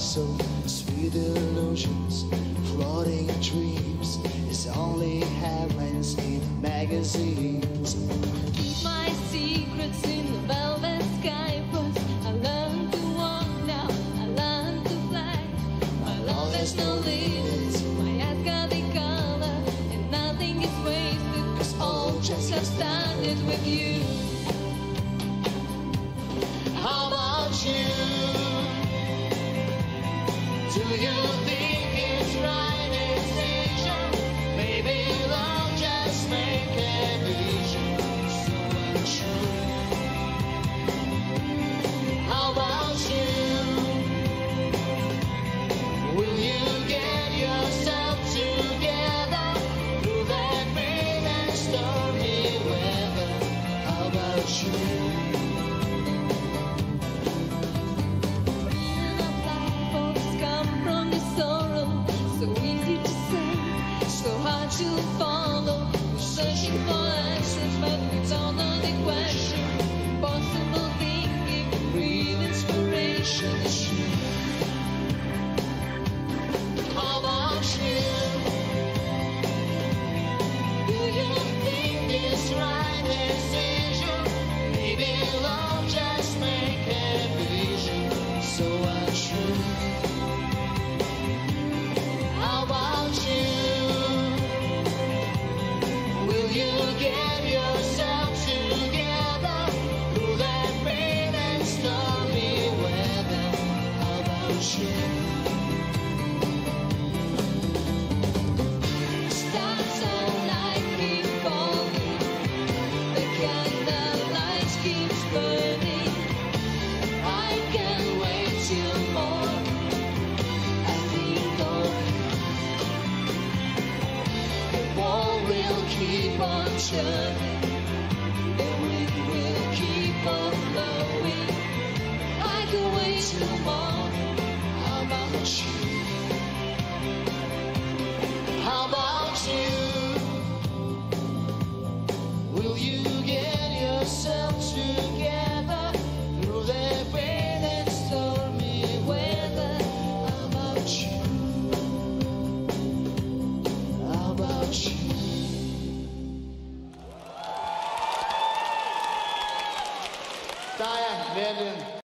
so sweet illusions, floating dreams. It's only headlines in magazines. Keep my secrets in the velvet sky, but I learn to walk now, I learn to fly. My love has no limits, my eyes got the color, and nothing is wasted, 'cause all just have started with you. How about you? Do you think it's right decision? Maybe love just make a vision so untrue. How about you? Will you get yourself together through that rain and stormy weather? How about you? To follow, we're searching for answers, but we don't know the question. Impossible thinking, real inspiration is true. How about you? Do you think it's right decision? Maybe love just make a vision so untrue. How about you? Will you get yourself together through that rain and stormy weather? How about you? Stars and light keep falling, the candlelight keeps burning. I can't wait till morning. I think of the ball will keep on turning, the wind will keep on blowing. I can wait till morning. How about you? How about you? Will you get yourself together through the rain and stormy weather? How about you? How about you? Daher, Merlin.